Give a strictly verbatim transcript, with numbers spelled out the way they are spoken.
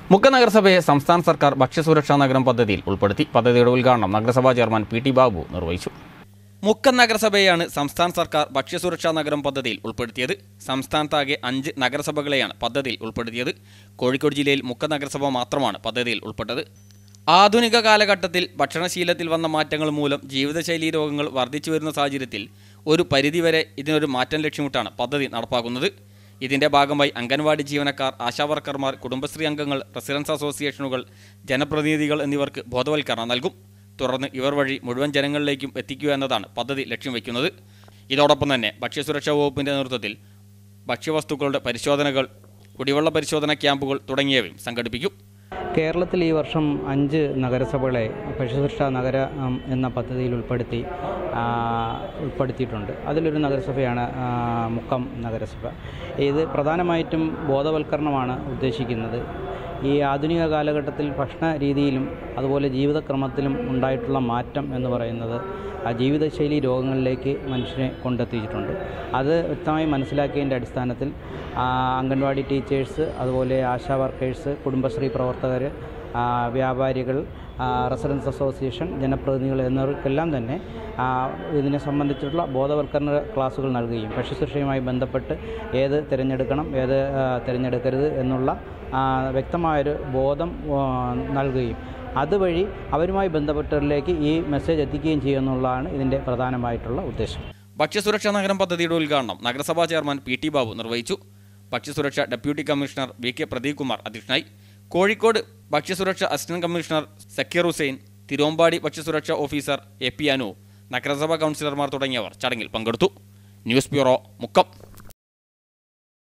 മുക്കം നഗരസഭയെ സംസ്ഥാന സർക്കാർ ഭക്ഷ്യസുരക്ഷാ നഗരം പദ്ധതിയിൽ ഉൾപ്പെടുത്തി. പദ്ധതിയുടെ ഉദ്ഘാടനം നഗരസഭാ ചെയർമാൻ പി ടി ബാബു നിർവഹിച്ചു. മുക്കം നഗരസഭയെയാണ് സംസ്ഥാന സർക്കാർ ഭക്ഷ്യസുരക്ഷാ നഗരം പദ്ധതിയിൽ ഉൾപ്പെടുത്തിയത്. സംസ്ഥാനത്താകെ അഞ്ച് നഗരസഭകളെയാണ് പദ്ധതിയിൽ ഉൾപ്പെടുത്തിയത്. കോഴിക്കോട് ജില്ലയിൽ മുക്കം നഗരസഭ മാത്രമാണ് പദ്ധതിയിൽ ഉൾപ്പെട്ടത്. ആധുനിക കാലഘട്ടത്തിൽ ഭക്ഷണശീലത്തിൽ വന്ന മാറ്റങ്ങൾ മൂലം ജീവിതശൈലീ രോഗങ്ങൾ വർദ്ധിച്ചു വരുന്ന സാഹചര്യത്തിൽ ഒരു പരിധിവരെ ഇതിനൊരു മാറ്റം ലക്ഷ്യമിട്ടാണ് പദ്ധതി നടപ്പാക്കുന്നത്. ഇതിന്റെ ഭാഗമായി അംഗൻവാടി ജീവനക്കാർ, ആശാവർക്കർമാർ, കുടുംബശ്രീ അംഗങ്ങൾ, റെസിഡൻസ് അസോസിയേഷനുകൾ, ജനപ്രതിനിധികൾ എന്നിവർക്ക് ബോധവൽക്കരണം നൽകും. തുടർന്ന് ഇവർ വഴി മുഴുവൻ ജനങ്ങളിലേക്കും എത്തിക്കുക എന്നതാണ് പദ്ധതി ലക്ഷ്യം വയ്ക്കുന്നത്. ഇതോടൊപ്പം തന്നെ ഭക്ഷ്യസുരക്ഷാ വകുപ്പിന്റെ നേതൃത്വത്തിൽ ഭക്ഷ്യവസ്തുക്കളുടെ പരിശോധനകൾ, കുടിവെള്ള പരിശോധന ക്യാമ്പുകൾ തുടങ്ങിയവയും സംഘടിപ്പിക്കും. കേരളത്തിൽ ഈ വർഷം അഞ്ച് നഗരസഭകളെ ഭക്ഷ്യസുരക്ഷാ നഗര എന്ന പദ്ധതിയിൽ ഉൾപ്പെടുത്തി ഉൾപ്പെടുത്തിയിട്ടുണ്ട്. അതിലൊരു നഗരസഭയാണ് മുക്കം നഗരസഭ. ഇത് പ്രധാനമായിട്ടും ബോധവൽക്കരണമാണ് ഉദ്ദേശിക്കുന്നത്. ഈ ആധുനിക കാലഘട്ടത്തിൽ ഭക്ഷണ രീതിയിലും അതുപോലെ ജീവിതക്രമത്തിലും ഉണ്ടായിട്ടുള്ള മാറ്റം എന്ന് പറയുന്നത് ആ ജീവിതശൈലി രോഗങ്ങളിലേക്ക് മനുഷ്യനെ കൊണ്ടെത്തിച്ചിട്ടുണ്ട്. അത് വ്യക്തമായി മനസ്സിലാക്കിയതിൻ്റെ അടിസ്ഥാനത്തിൽ അംഗൻവാടി ടീച്ചേഴ്സ്, അതുപോലെ ആശാ വർക്കേഴ്സ്, കുടുംബശ്രീ പ്രവർത്തകർ, വ്യാപാരികൾ, റെസിഡൻസ് അസോസിയേഷൻ, ജനപ്രതിനിധികൾ എന്നിവർക്കെല്ലാം തന്നെ ഇതിനെ സംബന്ധിച്ചിട്ടുള്ള ബോധവൽക്കരണ ക്ലാസുകൾ നൽകുകയും ഭക്ഷ്യസുരക്ഷയുമായി ബന്ധപ്പെട്ട് ഏത് തിരഞ്ഞെടുക്കണം, ഏത് തിരഞ്ഞെടുക്കരുത് എന്നുള്ള വ്യക്തമായൊരു ബോധം നൽകുകയും അതുവഴി അവരുമായി ബന്ധപ്പെട്ടവരിലേക്ക് ഈ മെസ്സേജ് എത്തിക്കുകയും ചെയ്യുമെന്നുള്ളതാണ് ഇതിൻ്റെ പ്രധാനമായിട്ടുള്ള ഉദ്ദേശം. ഭക്ഷ്യസുരക്ഷാ നഗരം പദ്ധതിയുടെ ഉദ്ഘാടനം നഗരസഭാ ചെയർമാൻ പി ടി ബാബു നിർവഹിച്ചു. ഭക്ഷ്യസുരക്ഷ deputy commissioner V K Pradeep Kumar അധ്യക്ഷനായി. കോഴിക്കോട് ഭക്ഷ്യസുരക്ഷ അസിസ്റ്റന്റ് കമ്മീഷണർ സക്കീർ ഹുസൈൻ, തിരുവമ്പാടി ഭക്ഷ്യസുരക്ഷാ ഓഫീസർ എ പി അനു, നഗരസഭാ കൗൺസിലർമാർ തുടങ്ങിയവർ ചടങ്ങിൽ പങ്കെടുത്തു. News bureau, Mukkam.